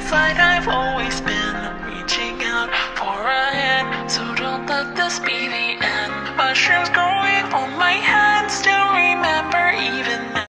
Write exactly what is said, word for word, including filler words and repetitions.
Feels like I've always been reaching out for a hand, so don't let this be the end.